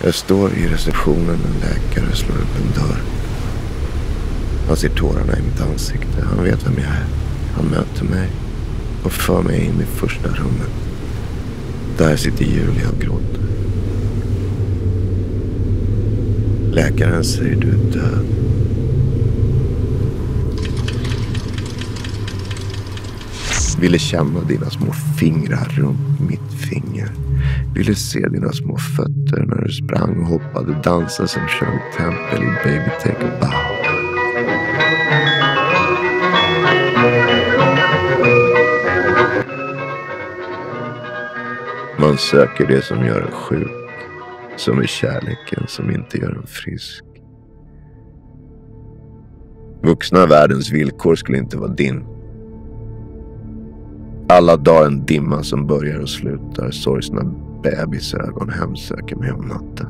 Jag står i receptionen, en läkare slår upp en dörr. Han ser tårarna i mitt ansikte. Han vet vem jag är. Han möter mig och för mig in i första rummet. Där sitter Julia och gråter. Läkaren säger du är död. Ville känna dina små fingrar runt mitt finger. Ville se dina små fötter när du sprang och hoppade, dansade som Shirley Temple i Baby Take a Bow. Man söker det som gör en sjuk, som är kärleken som inte gör en frisk. Vuxna världens villkor skulle inte vara din. Alla dagar en dimma som börjar och slutar, sorgsna bebisögon hemsöker mig om natten.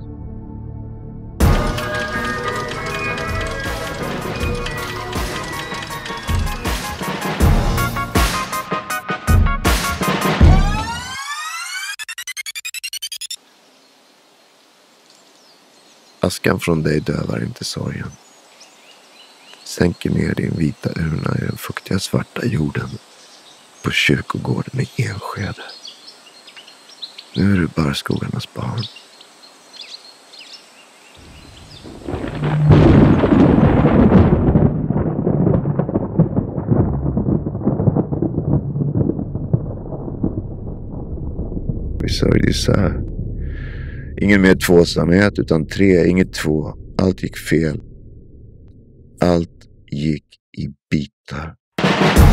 Askan från dig dövar inte sorgen. Sänker ner din vita urna i den fuktiga svarta jorden på kyrkogården i Enskede. Nu är du bara skogarnas barn. Vi sörjde isär. Ingen mer tvåsamhet utan tre, inget två. Allt gick fel. Allt gick i bitar.